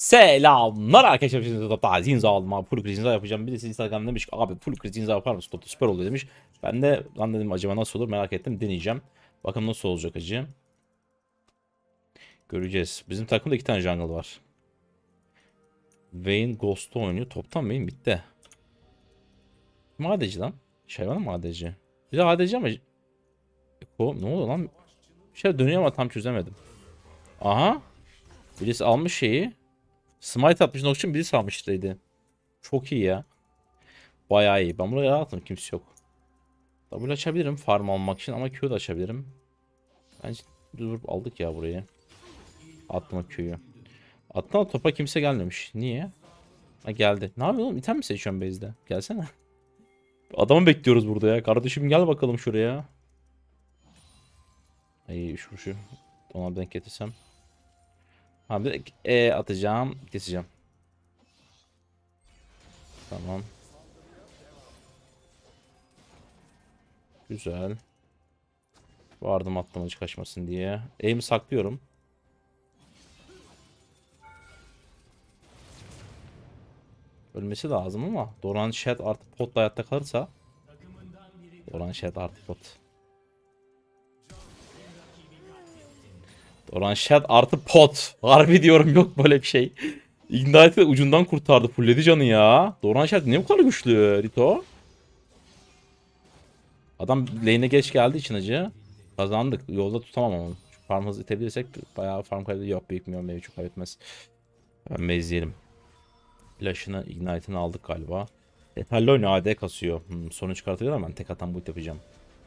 Selamlar arkadaşlar. Şimdi Dota Zinza aldım abi. Full Zinza yapacağım. Birisi Instagram'da demiş ki abi full Zinza yapar mısın? Dota süper oluyor demiş. Ben de lan dedim acaba nasıl olur merak ettim. Deneyeceğim. Bakalım nasıl olacak acı. Göreceğiz. Bizim takımda 2 tane jungle var. Vayne Ghost'u oynuyor. Toptan Vayne bitti. Kim ADC lan? Şayvan mı ADC? Bir de ADC ama... Ne oluyor lan? Bir şey dönüyor ama tam çözemedim. Aha. Birisi almış şeyi. Smite atmış Nox'un birisi almıştıydı. Çok iyi ya. Bayağı iyi. Ben buraya rahatım. Kimse yok. W açabilirim farm almak için ama Q da açabilirim. Bence durup aldık ya burayı. Attım o Q'yu. Attım topa kimse gelmemiş. Niye? Ha geldi. Ne yapıyorsun oğlum? İtem mi seçiyorsun base'de? Gelsene. Adamı bekliyoruz burada ya. Kardeşim gel bakalım şuraya. İyi şu. Ona denk getirsem. Ha bir de atacağım. Keseceğim. Tamam. Güzel. Vardım attım hiç kaçmasın diye. Aim'i saklıyorum. Ölmesi lazım ama Doran Shed artık potla hayatta kalırsa Doran Shed artı pot. Doran Shed artı pot. Harbi diyorum yok böyle bir şey. Ignite'ı ucundan kurtardı. Fulledi canı ya. Doran Shed ne bu kadar güçlü Rito? Adam lane'e geç geldiği için acı. Kazandık. Yolda tutamam onu. Şu farm hızı itebilirsek bayağı farm kaybı yok. Büyük milyon meyve çok kaybetmez. Ben izleyelim. Flash'ını Ignite'ını aldık galiba. Yeterli oynuyor AD kasıyor. Sonuç çıkartıyor ama ben tek atan build yapacağım.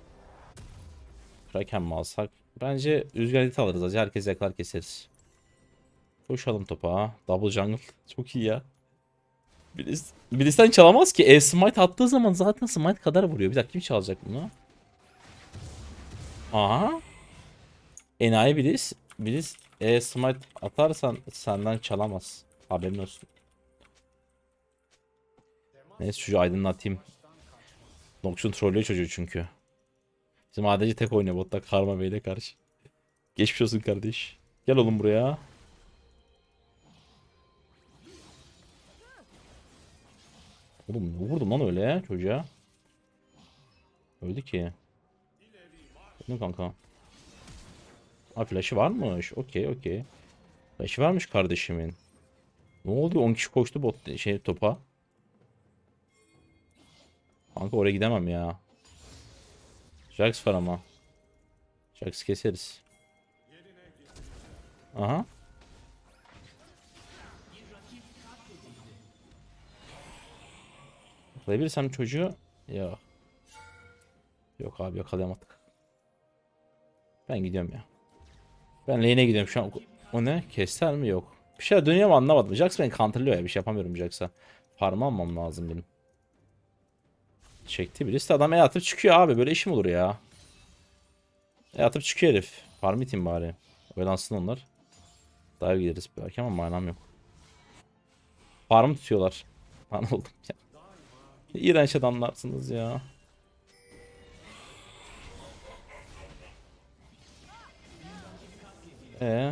Kraken mi alsak? Bence rüzgar edit alırız. Acı herkes yaklar keseriz. Koşalım topa. Double jungle. Çok iyi ya. Birisinden çalamaz ki. Smite attığı zaman zaten smite kadar vuruyor. Bir dakika kim çalacak bunu? Aha. Enayi Bilis smite atarsan senden çalamaz. Haberin olsun. Neyse çocuğu aydınlatayım. Nox'un trollüyor çocuğu çünkü. Bizim ADC tek oynuyor botta Karma Bey'le karşı. Geçmiş olsun kardeş. Gel oğlum buraya. Oğlum ne vurdum lan öyle çocuğa? Öldü ki. Ne kanka? Ha flash'ı varmış. Okey. Flash'ı varmış kardeşimin. Ne oldu? 10 kişi koştu bot topa. Kanka oraya gidemem ya. Jax var ama. Jax keseriz. Aha. Yakalayabilirsem çocuğu. Ya. Yok abi yakalayamadık. Ben gidiyorum ya. Ben lane'e gidiyorum şu an. O ne? Keser mi? Yok. Bir şey dönüyor mu anlamadım. Jax beni counterlıyor ya. Bir şey yapamıyorum Jax'a. Farmı almam lazım benim. Çekti birisi de adam atıp çıkıyor abi. Böyle işim olur ya. Atıp çıkıyor herif. Farm iteyim bari. Oyalansın onlar. Dive gideriz belki ama manam yok. Farm tutuyorlar. Lan oldum ya. İğrenç adamlarsınız ya. Ee,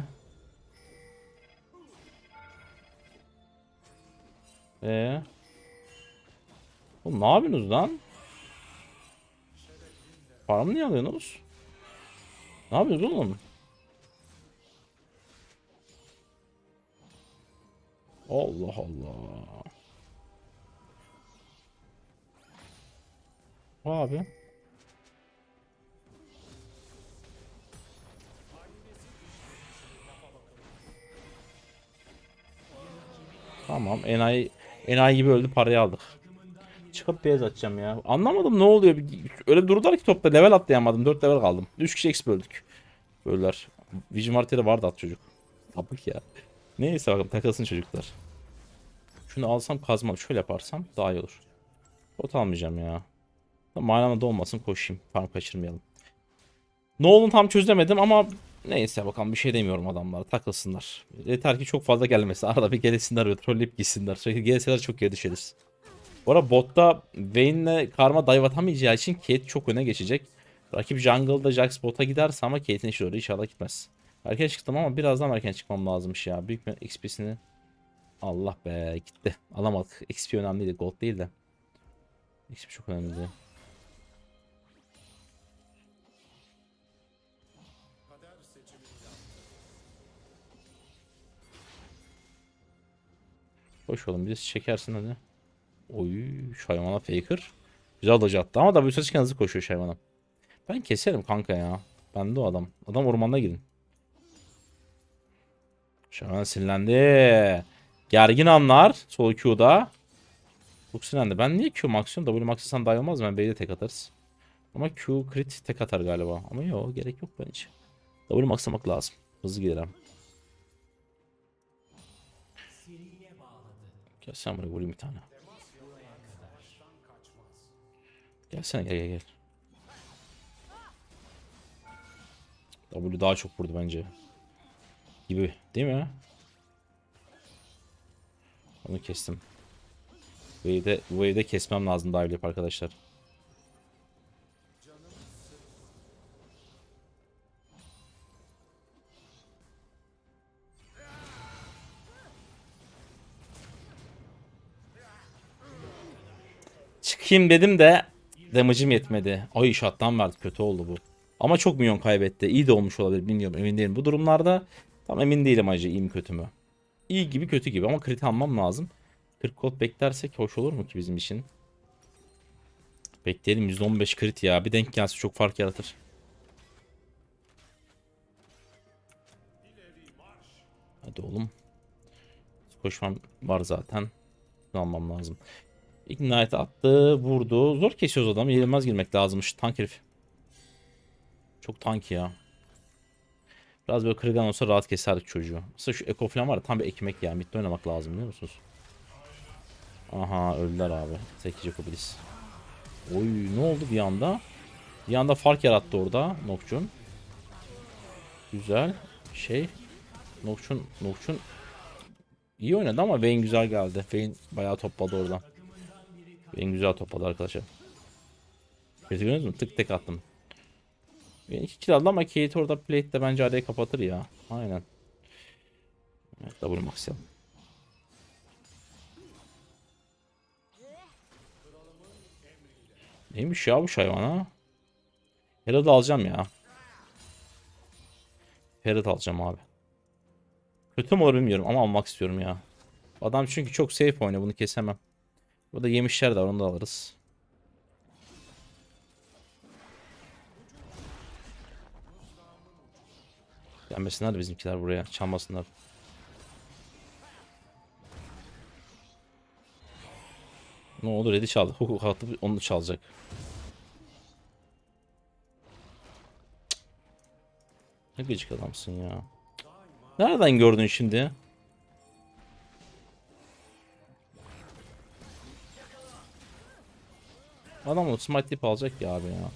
ee. Oğlum ne yapıyorsunuz lan? Farmı niye alıyorsunuz? Ne yapıyorsunuz oğlum? Allah Allah. Abi. Tamam. Enayi gibi öldü parayı aldık. Çıkıp beyaz atacağım ya. Anlamadım ne oluyor. Öyle durdular ki topta level atlayamadım. 4 level kaldım. 3 kişi exp böldük. Böyleler. Vision Marty'de vardı at çocuk. Apık ya. Neyse bakalım takılsın çocuklar. Şunu alsam kazmam. Şöyle yaparsam daha iyi olur. Bot almayacağım ya. Manamda olmasın koşayım. Farm kaçırmayalım. Ne olduğunu tam çözemedim ama neyse bakalım bir şey demiyorum adamlara. Takılsınlar. Yeter ki çok fazla gelmesin. Arada bir gelesinler ve trolleyip gitsinler. Sürekli gelseler çok geri düşeriz. Bu arada botta Vayne'le Karma dive atamayacağı için Kate çok öne geçecek. Rakip jungle'da Jax bota giderse ama Kate'in işi doğru inşallah gitmez. Erken çıktım ama birazdan erken çıkmam lazımmış ya. Büyük bir XP'sini Allah be gitti. Alamadık. XP önemliydi. Gold değil de. XP çok önemliydi. Hoş oğlum birisi çekersin hadi. Oy Shyvana Faker. Güzel dodge attı ama W çıkan hızlı koşuyor Shyvana. Ben keserim kanka ya. Ben de o adam. Adam ormanda gidin. Shyvana sinirlendi. Gergin anlar. Sol Q'da. Çok sinirlendi. Ben niye Q maksimum? W maksimum daha olmaz mı? Ben B'de tek atarız. Ama Q crit tek atar galiba. Ama yok gerek yok bence. W maksamak lazım. Hızlı gidelim. Gel sen buraya vurayım bir tane. Gelsene gel. W daha çok vurdu bence. Gibi değil mi? Onu kestim. Bu evde kesmem lazım daha bile arkadaşlar. Çıkayım dedim de damage'im yetmedi. Ay shot'tan verdi. Kötü oldu bu. Ama çok milyon kaybetti. İyi de olmuş olabilir. Bilmiyorum. Emin değilim. Bu durumlarda tam emin değilim acı. İyi mi kötü mü? İyi gibi kötü gibi ama crit almam lazım. 40 gold beklersek hoş olur mu ki bizim için? Bekleyelim. %15 crit ya. Bir denk gelse çok fark yaratır. Hadi oğlum. Koşmam var zaten. Almam lazım. Ignite attı. Vurdu. Zor kesiyoruz adamı. Yenilmez girmek lazımmış. Tank herif. Çok tank ya. Biraz böyle kırılgan olsa rahat keserdik çocuğu. Mesela şu Eko falan var ya tam bir ekmek ya. Midde oynamak lazım biliyor musunuz? Aha öldüler abi. 8 yapabiliriz. Oy ne oldu bir anda? Bir anda fark yarattı orada Nocturne. Güzel. Nocturne iyi oynadı ama Vayne güzel geldi. Vayne bayağı topladı oradan. Vayne güzel topladı arkadaşlar. Gördünüz mü? Tık tek attım. Vayne 2 kill aldı ama Kate orada plate'de bence arayı kapatır ya. Aynen. Evet double max'layalım. Neymiş ya bu hayvana? Herald alacağım ya. Herald alacağım abi. Kötü mü olur bilmiyorum ama almak istiyorum ya. Adam çünkü çok safe oynuyor bunu kesemem. Burada yemişler de var onu da alırız. Gelmesinler de bizimkiler buraya çalmasınlar. Ne olur Red'i çaldı. Hukuk atıp onu çalacak. Ne gıcık adamsın ya. Nereden gördün şimdi? Adam onu smite tip alacak ya abi ya.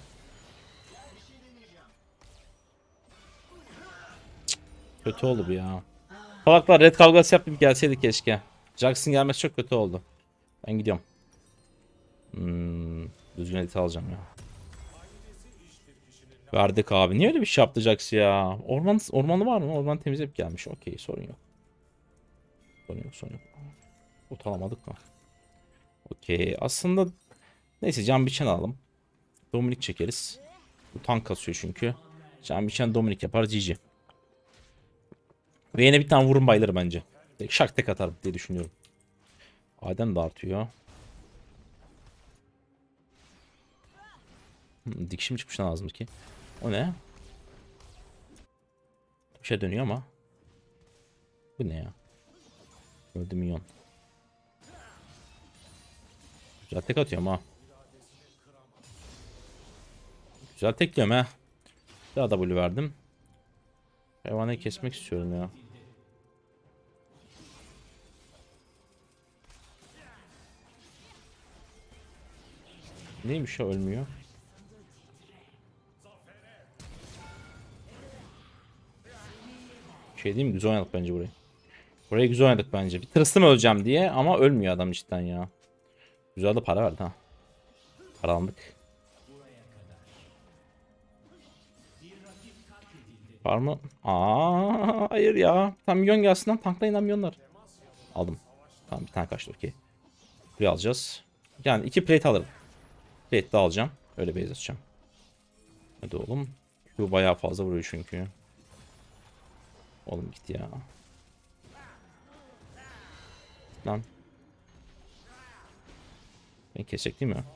Kötü oldu bu ya. Salaklar red kavgası yapıp gelseydi keşke. Jackson gelmesi çok kötü oldu. Ben gidiyorum. Düzgün edit alacağım ya. Verdik abi. Niye öyle bir şey yaptı Jax ya? Ormanı var mı? Orman temizleyip gelmiş. Okey sorun yok. Sorun yok. Utalamadık mı? Okey. Aslında neyse can biçen alalım. Dominik çekeriz. Bu tank kasıyor çünkü. Can biçen Dominik yapar GG. Ve yine bir tane vurun bayılır bence. Şak tek atarım diye düşünüyorum. Adem de artıyor. Dikişim çıkmış lazım ki. O ne? Bir şey dönüyor ama. Bu ne ya? Öldü minyon. Güzel tek atıyorum ha. Güzel tekliyorum ha. Daha W verdim. Hayvanı kesmek istiyorum ya. Neymiş ya ölmüyor. Şey diyeyim mi? Güzel oynadık bence burayı. Burayı güzel oynadık bence. Bir tırstım öleceğim diye ama ölmüyor adam cidden ya. Güzel de para verdi ha. Para aldık. Var mı? Aa, hayır ya. Tam milyon gelsin lan. Tanklayın lan milyonlar. Aldım. Tamam bir tane kaçtı okey. Buraya alacağız. Yani 2 plate alırım. Plate de alacağım. Öyle base atacağım. Hadi oğlum. Q bayağı fazla vuruyor çünkü. Oğlum git ya. Lan. Ben kesecek değil mi?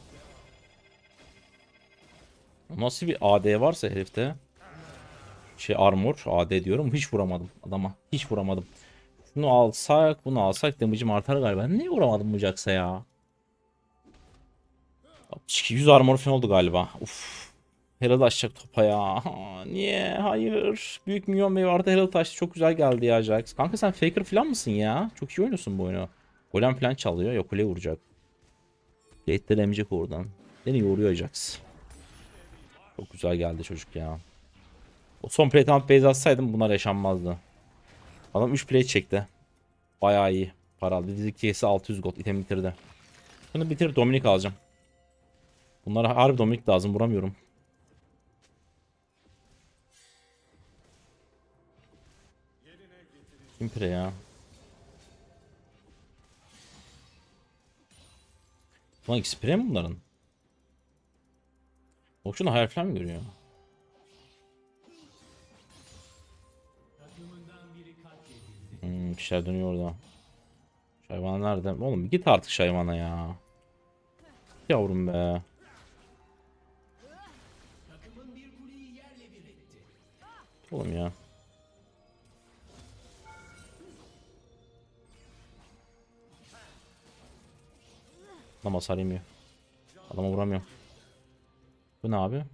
Nasıl bir AD varsa herifte. Armor. AD diyorum. Hiç vuramadım adama. Hiç vuramadım. Bunu alsak, bunu alsak damage'im artar galiba. Niye vuramadım bu Jax'a ya? 100 armor falan oldu galiba. Uf. Herald açacak topa ya. Niye? Hayır. Büyük minyon wave artı Herald açtı. Çok güzel geldi ya Jax. Kanka sen faker falan mısın ya? Çok iyi oynuyorsun bu oyunu. Golem falan çalıyor. Yok kule vuracak. Gate'den emecek oradan. Beni yoruyor Jax. Çok güzel geldi çocuk ya. O son plate alıp base atsaydım bunlar yaşanmazdı. Adam 3 plate çekti. Bayağı iyi. Paralı. Dizik TS'i 600 gold. İtem bitirdi. Bunu bitir Dominik alacağım. Bunlara harbi Dominik lazım. Vuramıyorum. Impre ya. Lan Xpre mi bunların? O şunu hayal falan mı görüyor? İşler dönüyor orada. Şayvana nerede? Oğlum git artık Şayvana ya. Yavrum be. Oğlum ya. Adam hasar yemiyor. Adama vuramıyor. Bu ne abi?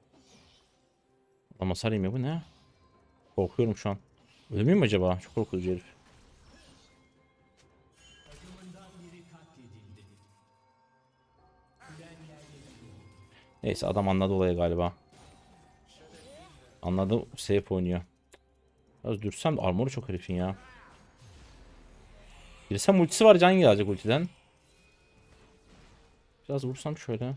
Adam hasar yemiyor. Bu ne? Korkuyorum şu an. Ölmüyor mu acaba? Çok korkutucu herif. Neyse adam anladı olayı galiba. Anladı. Safe oynuyor. Biraz dürsem de armoru çok herifin ya. Girsem ultisi var, can gelecek ultiden. Biraz vursam şöyle.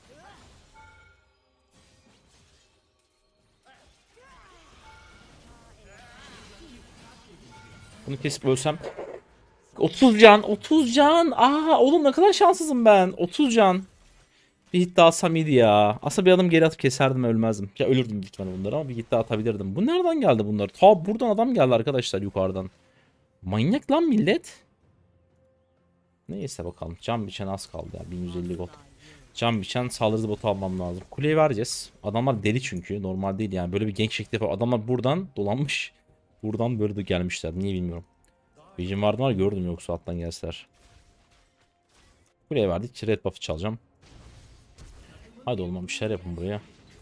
Bunu kesip ölsem. 30 can, 30 can. Aa oğlum ne kadar şanssızım ben. 30 can. Bir hit daha atsam iyiydi ya. Aslında bir adım geri atıp keserdim, ölmezdim. Ya ölürdüm büyük ihtimalle bunları ama bir hit daha atabilirdim. Bu nereden geldi bunlar? Ta buradan adam geldi arkadaşlar yukarıdan. Manyak lan millet. Neyse bakalım. Can biçen az kaldı ya. 1150 gold. Can biçen saldırı botu almam lazım. Kuleyi vereceğiz. Adamlar deli çünkü. Normal değil yani. Böyle bir gank şekli yapıyor. Adamlar buradan dolanmış. Buradan böyle de gelmişler. Niye bilmiyorum. Vision vardı var gördüm yoksa alttan gelseler. Kuleye verdik. Red buff'ı çalacağım. Hadi oğlum bir şeyler yapın buraya.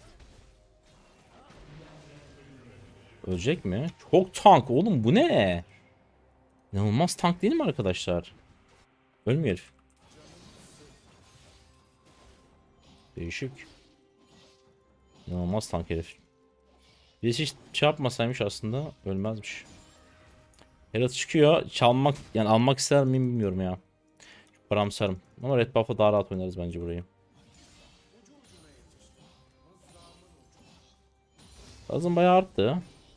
Ölecek mi? Çok tank oğlum bu ne? İnanılmaz tank değil mi arkadaşlar? Ölmüyor herif. Değişik. İnanılmaz tank herif. Birisi hiç şey yapmasaymış aslında ölmezmiş. Herald çıkıyor. Çalmak yani almak ister miyim bilmiyorum ya. Çok paramsarım. Ama Red Buff'la daha rahat oynarız bence burayı. Hızım bayağı arttı.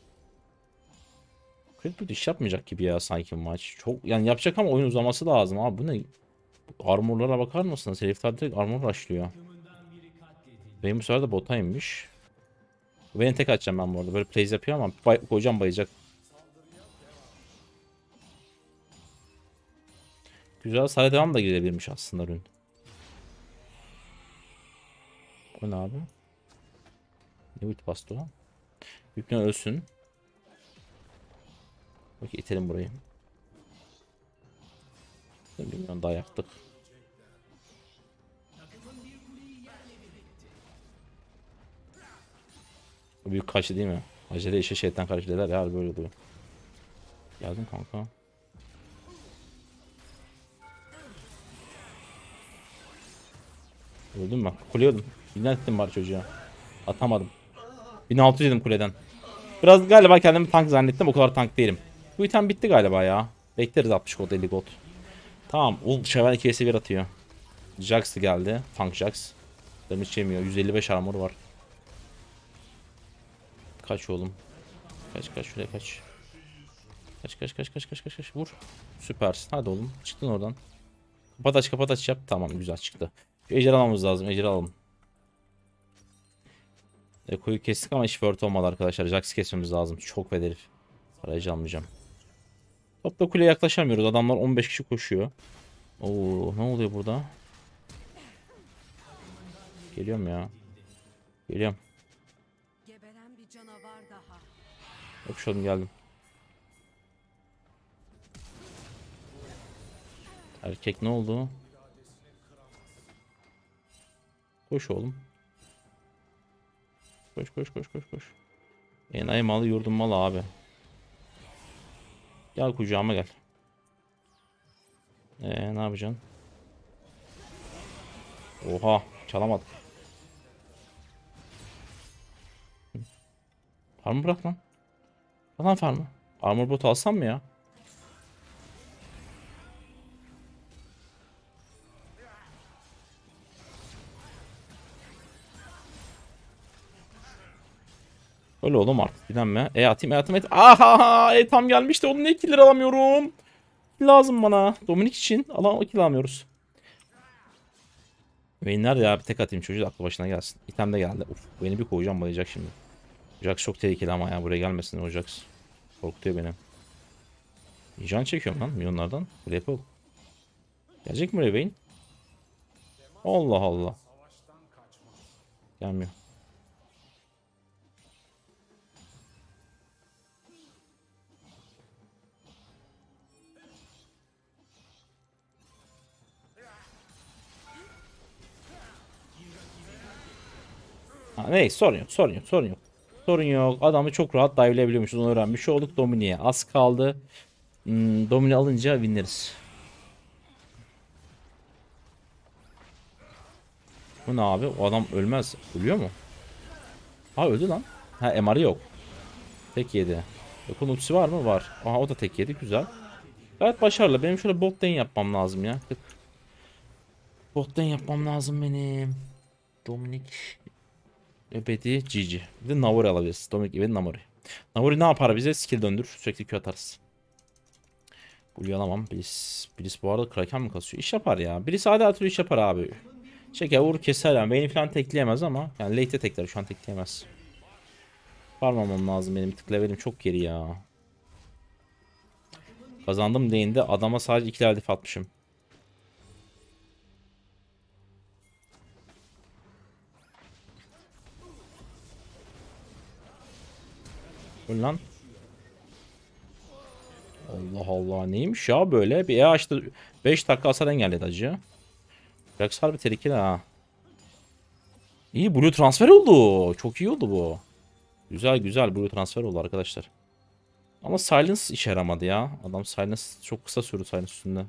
Crit iş yapmayacak gibi ya sanki maç. Çok yani yapacak ama oyun uzaması lazım abi. Bu ne? Armorlara bakar mısınız? Herifler direkt armor rushlıyor. Benim bu sefer de bota inmiş. Beni tek atacağım ben bu arada. Böyle plays yapıyor ama koyacağım bayacak. Güzel. Sare devam da girebilirmiş aslında ürün. O ne abi? Ne ulti bastı o? Büyükten ölsün. Bak itelim burayı. 1 milyon daha yaptık. O büyük kaçtı değil mi? Acele işe şeytan karşı derler ya böyle oluyor. Geldim kanka. Öldüm bak. Kuleye öldüm. İnat ettim bari çocuğa. Atamadım. 1600 yedim kuleden. Biraz galiba kendimi tank zannettim. O kadar tank değilim. Bu item bitti galiba ya. Bekleriz 60 gold 50 gold. Tamam. Şeval 2 vs 1 atıyor. Jax geldi. Tank Jax. Damage yemiyor. 155 armor var. Kaç oğlum. Kaç şuraya kaç. Kaç kaç kaç kaç kaç kaç kaç. Vur. Süpersin. Hadi oğlum. Çıktın oradan. Kapat aç yap. Tamam güzel çıktı. Şu ejder almamız lazım. Ejder alalım. Eko'yu kestik ama hiç word olmadı arkadaşlar. Jax kesmemiz lazım. Çok bedeli. Aracı almayacağım. Topla kuleye yaklaşamıyoruz. Adamlar 15 kişi koşuyor. Oo, ne oluyor burada? Geliyorum ya. Geliyorum. Geberen bir canavar daha. Yapışalım geldim. Erkek ne oldu? Koş oğlum. Koş koş koş koş koş. Enayi malı yurdum malı abi. Gel kucağıma gel. Ne yapacaksın? Oha çalamadık. Farmı bırak lan. Lan farmı. Armor bot alsam mı ya? Öyle oğlum artık direnme. Atayım. Aha tam gelmişti. Onun ne killer alamıyorum. Lazım bana. Dominik için kill alamıyoruz. Vayne nerede ya? Bir tek atayım çocuğu aklı başına gelsin. İtem de geldi. Uf, beni bir koyacağım bayacak şimdi. Jax çok tehlikeli ama ya buraya gelmesin o Jax. Korkutuyor beni. Can çekiyorum lan milyonlardan. Buraya koy. Gelecek mi buraya Vayne? Allah Allah. Gelmiyor. Neyse sorun yok. Sorun yok. Adamı çok rahat dive'leyebiliyormuşuz onu öğrenmiş olduk Dominik'e. Az kaldı. Dominik alınca winleriz. Bu ne abi? O adam ölmez. Ölüyor mu? Ha öldü lan. Ha MR'ı yok. Tek yedi. Yakın ultisi var mı? Var. Aha o da tek yedi. Güzel. Gayet başarılı. Benim şöyle bot lane yapmam lazım ya. Bot lane yapmam lazım benim. Dominik. Ebedi GG. Bir de Navori alabiliriz. Dominik Ebedi Navori. Navori ne yapar bize? Skill döndür. Sürekli Q atarız. Blue alamam. Bliss bu arada Kraken mi kasıyor? İş yapar ya. Bliss hala türlü iş yapar abi. Çeker vur keser yani. Beni falan tekleyemez ama. Yani late'e tekler. Şu an tekleyemez. Farmamam lazım benim. Tık levelim çok geri ya. Kazandım değinde adama sadece 2 level atmışım. Öl lan. Allah Allah neymiş ya böyle. Bir açtı 5 dakika hasar engelledi acı. Jax harbi tehlikeli ha. İyi blue transfer oldu. Çok iyi oldu bu. Güzel blue transfer oldu arkadaşlar. Ama silence işe yaramadı ya. Adam silence çok kısa sürdü silence üstünde.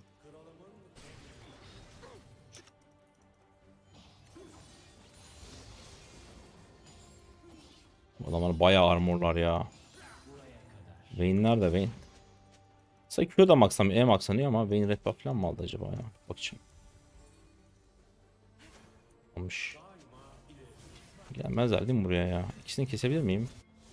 Adamlar bayağı armorlar ya. Vayne nerede Vayne? Mesela Q da maxlanıyor, maxlanıyor ama Vayne red buff falan mı aldı acaba ya? Bakacağım. Olmuş. Gelmezler değil mi buraya ya? İkisini kesebilir miyim?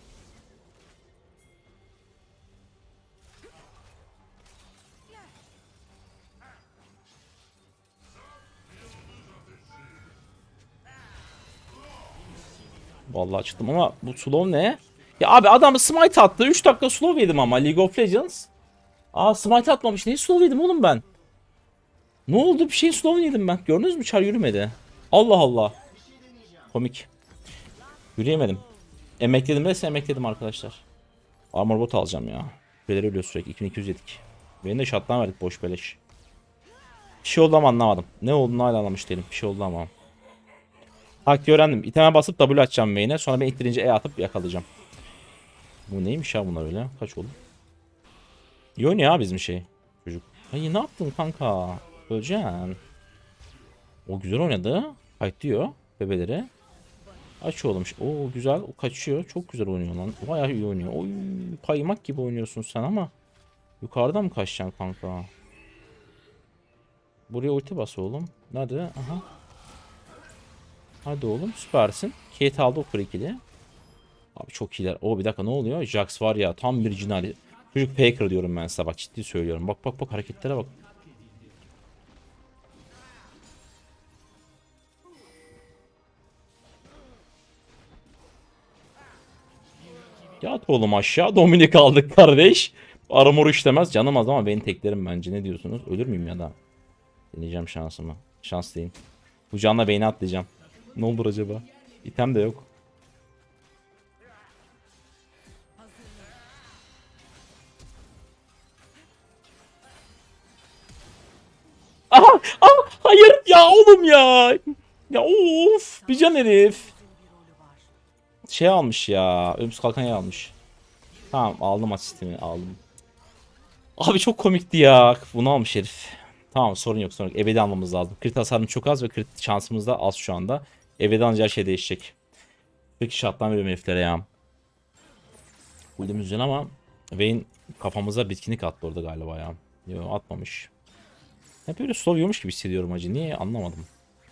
Vallahi çıktım ama bu slow ne? Ya abi adam smite attı. 3 dakika slow yedim ama League of Legends. Smite atmamış. Neyi slow yedim oğlum ben? Ne oldu? Bir şeyin slow yedim ben. Gördünüz mü? Çar yürümedi. Allah Allah. Komik. Yürüyemedim. Emekledim resmen emekledim arkadaşlar. Armor bot alacağım ya. Kuleleri ölüyor sürekli. 2200 yedik. Beni de shutdown verdik boş beleş. Bir şey oldu ama anlamadım. Ne olduğunu hala anlamış değilim. Bir şey oldu ama. Taktiği öğrendim. İteme basıp W atacağım main'e. Sonra ben ittirince E atıp yakalayacağım. Bu neymiş ya bunlar öyle? Kaç oldu? İyi oynuyor ya bizim şey. Çocuk. Ay ne yaptın kanka? Öleceksin. O güzel oynadı. Fight diyor bebeleri. Aç oğlum. O güzel. O kaçıyor. Çok güzel oynuyor lan. Bayağı iyi oynuyor. Oy kaymak gibi oynuyorsun sen ama. Yukarıdan mı kaçacaksın kanka? Buraya ulti bas oğlum. Nerede? Aha. Hadi oğlum süpersin. Kate aldı o ikili. Abi çok iyiler. Bir dakika ne oluyor? Jax var ya tam bir cinali. Çocuk faker diyorum ben size, bak ciddi söylüyorum. Bak bak bak, hareketlere bak. Yat oğlum aşağı, Dominik aldık kardeş. Armor işlemez canım az ama beni teklerim bence, ne diyorsunuz? Ölür müyüm ya da? Deneyeceğim şansımı. Şanslıyım. Bu canla beyni atlayacağım. Ne olur acaba? İtem de yok. Aha! Ah! Hayır ya oğlum ya! Ya of! Bir can herif. Şey almış ya. Ölümsüz kalkan yer almış. Tamam, aldım asistimi, aldım. Abi çok komikti ya. Bunu almış herif. Tamam, sorun yok, sorun yok. Ebedi almamız lazım. Crit hasarım çok az ve crit şansımız da az şu anda. Ebedi alacağı şey değişecek. Peki şarttan veriyorum heriflere ya. Buldum üzerine ama Vayne kafamıza bitkinlik attı orada galiba ya. Yok, atmamış. Hep böyle slow yiyormuş gibi hissediyorum acı. Niye anlamadım.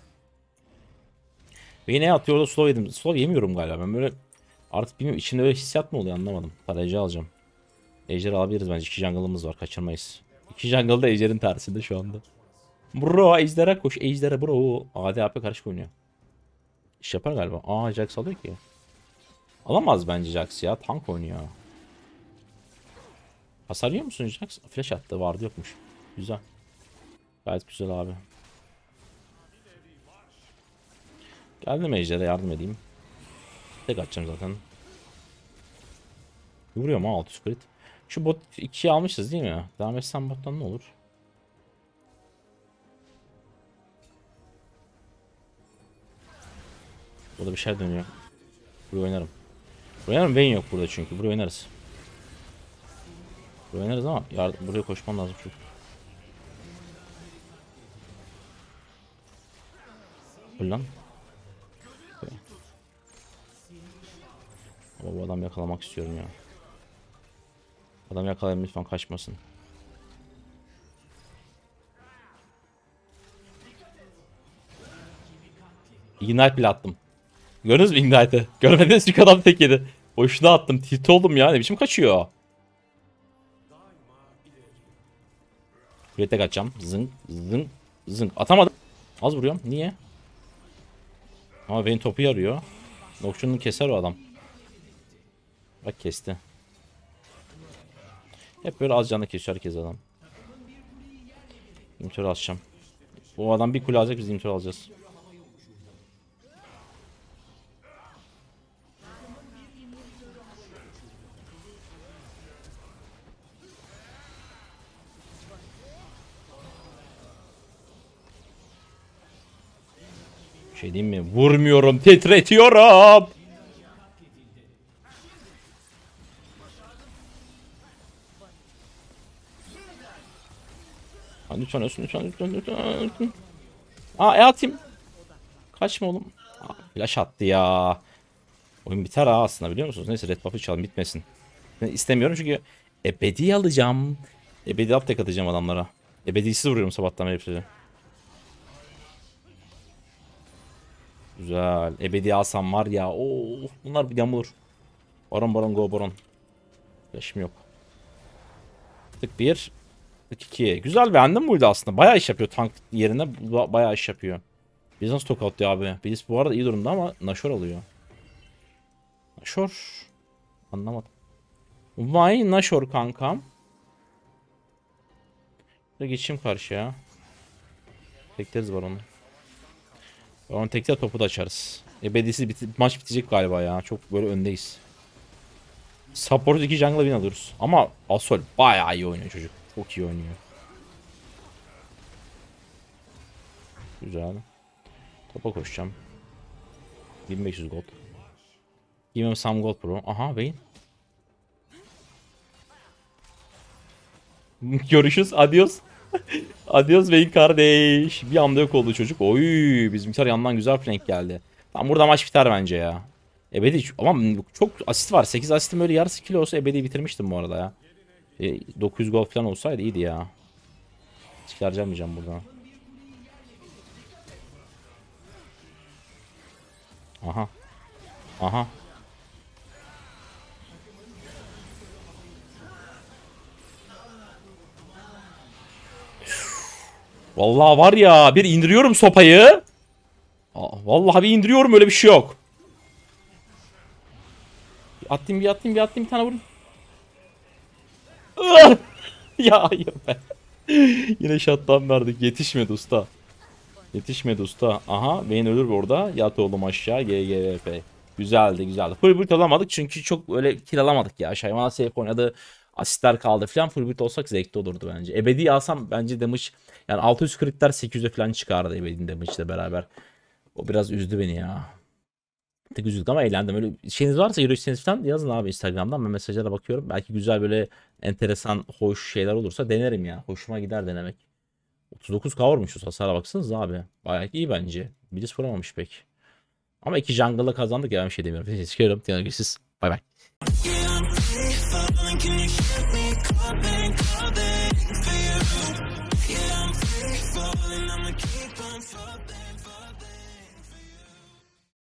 Vayne'e atıyor da slow yedim. Slow yemiyorum galiba. Ben böyle artık bilmiyorum, içinde öyle hissiyat mı oluyor anlamadım. Tarayıcı alacağım. Ejder alabiliriz bence. 2 jungle'ımız var, kaçırmayız. 2 jungle da Ejder'in tersinde şu anda. Bro Ejder'e koş, Ejder'e bro. AD AP karışık oynuyor. İş yapar galiba. Aa, Jax alıyor ki. Alamaz bence Jax ya. Tank oynuyor. Hasar yiyor musun Jax? Flash attı, vardı yokmuş. Güzel. Gayet güzel abi. Geldim Ejder'e yardım edeyim. Tek atacağım zaten. Vuruyorum ha 600 crit. Şu bot 2'yi almışız değil mi? Devam etsem bottan ne olur? Burada bir şey dönüyor. Buraya oynarım. Buraya oynarım, Vayne yok burada çünkü. Buraya oynarız. Buraya oynarız ama buraya koşmam lazım şu. Öl lan. Okay. Ama bu adam yakalamak istiyorum ya. Adam yakalayayım lütfen, kaçmasın. Ignite bile attım. Gördünüz mü Ignite'ı? Görmediniz çünkü adam tek yedi. Boşuna attım. Tilt oldum ya. Ne biçim kaçıyor? Buraya tek atacağım. Zınk zınk zınk. Atamadım. Az vuruyorum. Niye? Ama Vayne topu yarıyor. Nocturne'u keser o adam. Bak kesti. Hep böyle az canlı kesiyor herkes adam. İmtör alacağım. Bu adam bir kule alacak, biz imtör alacağız. Şey diyeyim mi? Vurmuyorum, titretiyorum. Ha, lütfen ölsün, lütfen. Aa, atayım. Kaçma oğlum. Aa, flash attı ya. Oyun biter ha aslında, biliyor musunuz? Neyse, red buff'ı çalın, bitmesin. Ben istemiyorum çünkü ebedi alacağım. Ebedi up tek atacağım adamlara. Ebedisiz vuruyorum sabahtan beri hepsini. Güzel. Ebedi alsam var ya. Oo, bunlar bir yamulur. Baron baron go baron. Flash'ım yok. Tık 1. Tık 2. Güzel, beğendim buydu aslında. Bayağı iş yapıyor tank yerine. Bayağı iş yapıyor. Biz nasıl tokat ya abi? Biz bu arada iyi durumda ama Nashor alıyor. Nashor. Anlamadım. Vay Nashor kankam. Da geçeyim karşıya. Tekleriz var onu. Onu tekte topu da açarız. Ebedisi maç bitecek galiba ya. Çok böyle öndeyiz. Support 2 jungle win alıyoruz. Ama Asol bayağı iyi oynuyor çocuk. Çok iyi oynuyor. Güzel. Topa koşacağım. 1500 gold. Give him some gold bro. Aha Vayne. Görüşürüz. Adios. Adios Vayne kardeş. Bir anda yok oldu çocuk. Oy, bizimkiler yandan güzel flank geldi. Tamam, burada maç biter bence ya. Ebedi ama çok asist var. 8 asistim öyle yarısı kilo olsa ebedi bitirmiştim bu arada ya. 900 gol falan olsaydı iyiydi ya. Çıkaracağım buradan. Aha. Aha. Vallahi var ya, bir indiriyorum sopayı. Vallahi bir indiriyorum, öyle bir şey yok. Bir attım bir tane vurun. Ya hayır be. Yine shutdown verdik. Yetişmedi usta. Yetişmedi usta. Aha, Vayne ölür orada. Yat oğlum aşağı. GGVP. Güzeldi güzeldi. Full build alamadık çünkü çok öyle kill alamadık ya. Shyvana safe oynadı. Asistler kaldı falan. Full build olsak zevkli olurdu bence. Ebedi alsam bence damage yani 600 critler 800'e falan çıkardı Ebedi'nin damage ile beraber. O biraz üzdü beni ya. Tek üzüldük ama eğlendim. Öyle şeyiniz varsa, yürüyüşleriniz falan yazın abi Instagram'dan. Ben mesajlara bakıyorum. Belki güzel böyle enteresan, hoş şeyler olursa denerim ya. Hoşuma gider denemek. 39 kavurmuşuz, hasara baksanız abi. Bayağı iyi bence. Birisi vuramamış pek. Ama iki jungle'la kazandık ya, bir şey demiyorum. Teşekkür ederim. Görüşürüz. Bay bay.